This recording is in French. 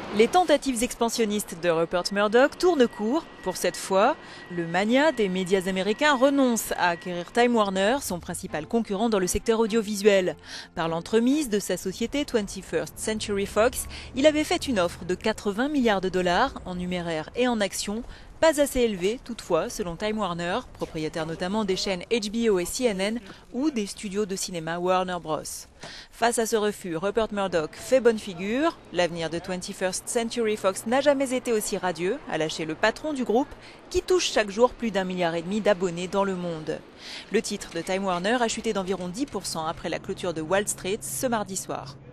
Les tentatives expansionnistes de Rupert Murdoch tournent court. Pour cette fois, le magnat des médias américains renonce à acquérir Time Warner, son principal concurrent dans le secteur audiovisuel. Par l'entremise de sa société 21st Century Fox, il avait fait une offre de 80 milliards de dollars en numéraire et en actions, pas assez élevée toutefois selon Time Warner, propriétaire notamment des chaînes HBO et CNN ou des studios de cinéma Warner Bros. Face à ce refus, Rupert Murdoch fait bonne figure. L'avenir de 21st Century Fox n'a jamais été aussi radieux, a lâché le patron du groupe qui touche chaque jour plus d'1,5 milliard d'abonnés dans le monde. Le titre de Time Warner a chuté d'environ 10% après la clôture de Wall Street ce mardi soir.